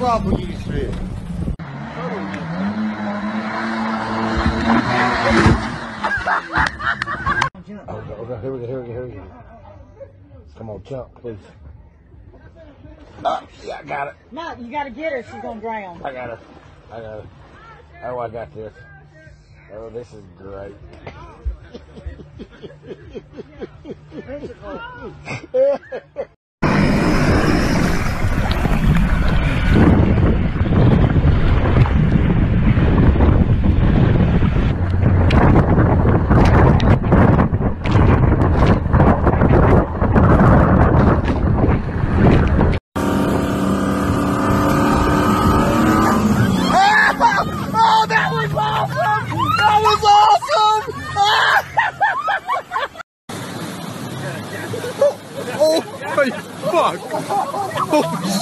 proprio gli svegli. Okay, here we go. Come on, jump, please. Yeah, I got it. No, you gotta get her. She's gonna drown. I got it. Oh, I got this. Oh, this is great. Oh, that was awesome! That was awesome! Oh my fuck! Oh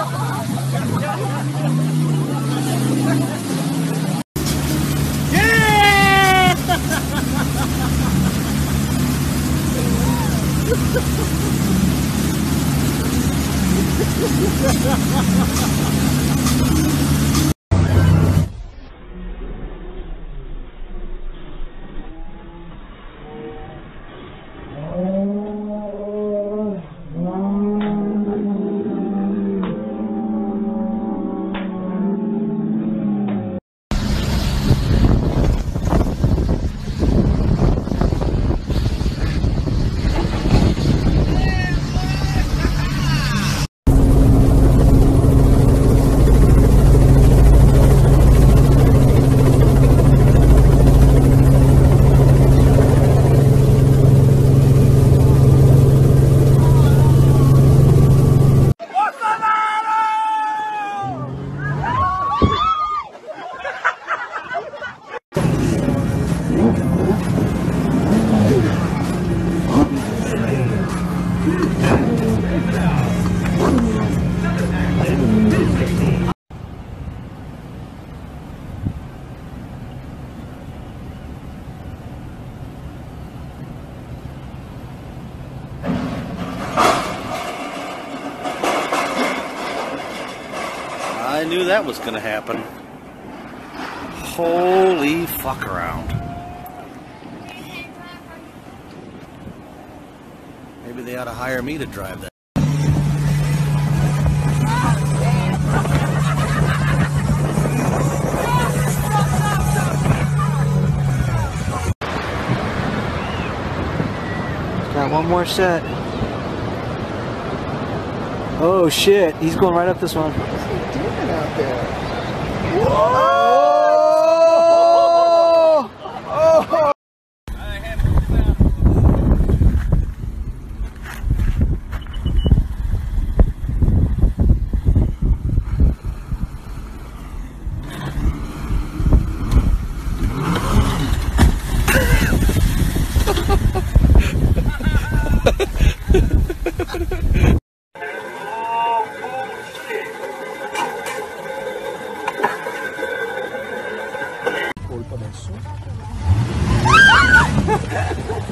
shit! I knew that was going to happen. Holy fuck around. Maybe they ought to hire me to drive that. Got one more set. Oh shit, he's going right up this one. What's he doing out there? Whoa! Oh! Colpo adesso.